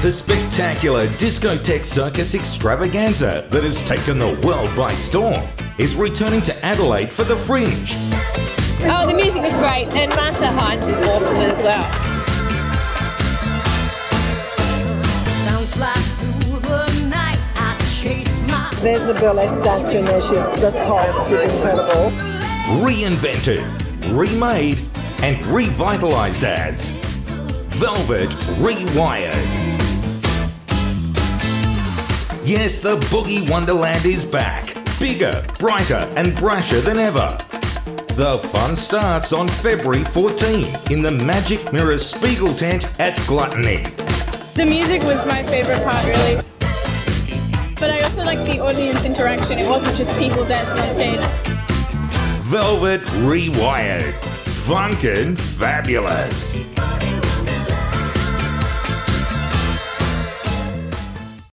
The spectacular discotheque circus extravaganza that has taken the world by storm is returning to Adelaide for the Fringe. Oh, the music is great, and Marcia Hines is awesome as well. Sounds like through the night I chase my... There's the burlesque dancer in there, she's just told, she's incredible. Reinvented, remade and revitalised as Velvet Rewired. Yes, the Boogie Wonderland is back, bigger, brighter and brasher than ever. The fun starts on February 14 in the Magic Mirrors Spiegeltent at Gluttony. The music was my favourite part, really. But I also liked the audience interaction. It wasn't just people dancing on stage. Velvet Rewired. Funkin' fabulous.